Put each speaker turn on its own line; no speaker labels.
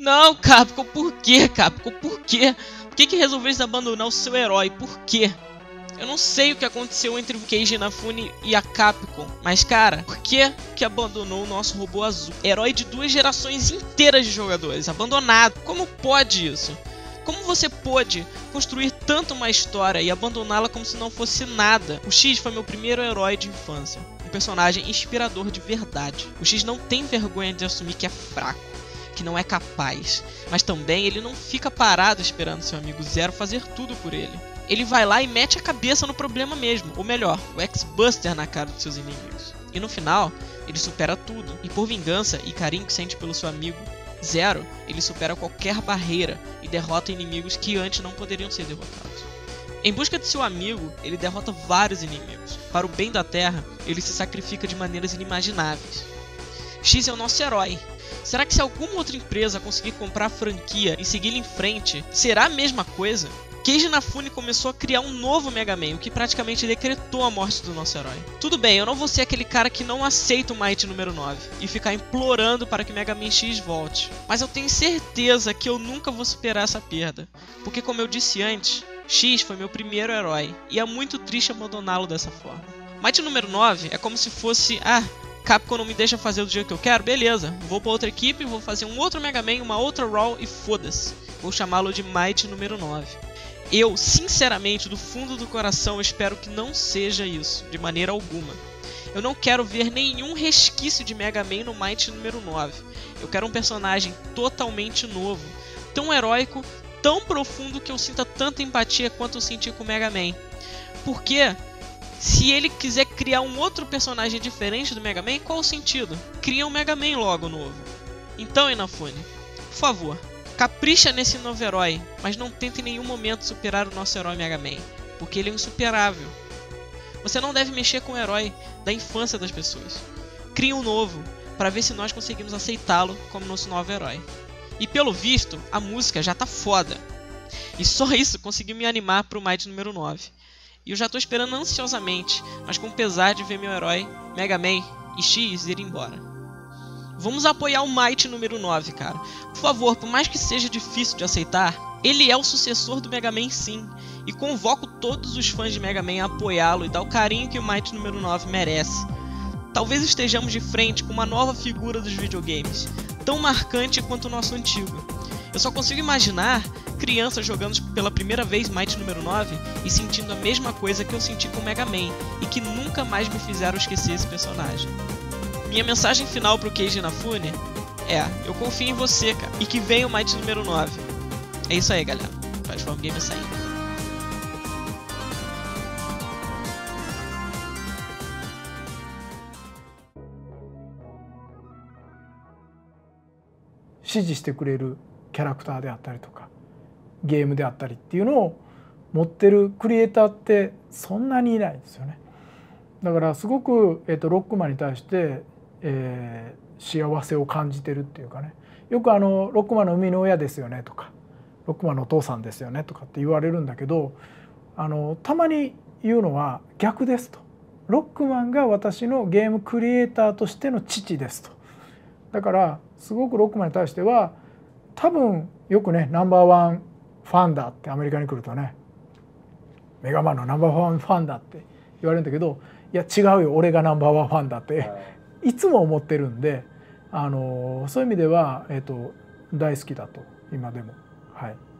Não, Capcom, por quê, Capcom? Por quê? Por que resolveste abandonar o seu herói? Por quê? Eu não sei o que aconteceu entre o Keiji Inafune e a Capcom, mas cara, por que abandonou o nosso robô azul? Herói de 2 gerações inteiras de jogadores, abandonado. Como pode isso? Como você pôde construir tanto uma história e abandoná-la como se não fosse nada? O X foi meu primeiro herói de infância, um personagem inspirador de verdade. O X não tem vergonha de assumir que é fraco, que não é capaz, mas também ele não fica parado esperando seu amigo Zero fazer tudo por ele. Ele vai lá e mete a cabeça no problema mesmo, ou melhor, o X-Buster na cara dos seus inimigos. E no final, ele supera tudo, e por vingança e carinho que sente pelo seu amigo Zero, ele supera qualquer barreira e derrota inimigos que antes não poderiam ser derrotados. Em busca de seu amigo, ele derrota vários inimigos. Para o bem da Terra, ele se sacrifica de maneiras inimagináveis. X é o nosso herói. Será que se alguma outra empresa conseguir comprar a franquia e seguir em frente, será a mesma coisa? Keiji Inafune começou a criar um novo Mega Man, o que praticamente decretou a morte do nosso herói. Tudo bem, eu não vou ser aquele cara que não aceita o Might número 9 e ficar implorando para que Mega Man X volte. Mas eu tenho certeza que eu nunca vou superar essa perda, porque como eu disse antes, X foi meu primeiro herói e é muito triste abandoná-lo dessa forma. Might número 9 é como se fosse, Capcom não me deixa fazer do jeito que eu quero, beleza, vou para outra equipe, vou fazer um outro Mega Man, uma outra RAW e foda-se. Vou chamá-lo de Might número 9. Eu, sinceramente, do fundo do coração, espero que não seja isso, de maneira alguma. Eu não quero ver nenhum resquício de Mega Man no Might número 9. Eu quero um personagem totalmente novo, tão heróico, tão profundo que eu sinta tanta empatia quanto eu senti com o Mega Man. Porque, se ele quiser criar um outro personagem diferente do Mega Man, qual o sentido? Cria um Mega Man logo novo. Então, Inafune, por favor, capricha nesse novo herói, mas não tente em nenhum momento superar o nosso herói Mega Man, porque ele é insuperável. Você não deve mexer com o herói da infância das pessoas. Crie um novo, para ver se nós conseguimos aceitá-lo como nosso novo herói. E pelo visto, a música já tá foda. E só isso conseguiu me animar pro Might número 9. E eu já tô esperando ansiosamente, mas com pesar de ver meu herói, Mega Man e X ir embora. Vamos apoiar o Might número 9, cara. Por favor, por mais que seja difícil de aceitar, ele é o sucessor do Mega Man sim. E convoco todos os fãs de Mega Man a apoiá-lo e dar o carinho que o Might número 9 merece. Talvez estejamos de frente com uma nova figura dos videogames, tão marcante quanto o nosso antigo. Eu só consigo imaginar crianças jogando pela primeira vez Might número 9 e sentindo a mesma coisa que eu senti com Mega Man e que nunca mais me fizeram esquecer esse personagem. Minha mensagem final pro Keiji Inafune é: eu confio em você, cara, e que venha o Might número 9. É isso aí, galera. Platform Gamer saindo.
支持してくれるキャラクターであったりとかゲームであったりっていうのを持ってるクリエイターってそんなにいないんですよね。だからすごく、ロックマンに対して、幸せを感じてるっていうかね、よくロックマンの生みの親ですよねとかロックマンのお父さんですよねとかって言われるんだけど、たまに言うのは逆ですと。ロックマンが私のゲームクリエイターとしての父ですと。だからすごくロックマンに対しては多分よくねナンバーワンファンだってアメリカに来るとねメガマンのナンバーワンファンだって言われるんだけど、いや違うよ俺がナンバーワンファンだっていつも思ってるんで、そういう意味では、大好きだと今でも。はい。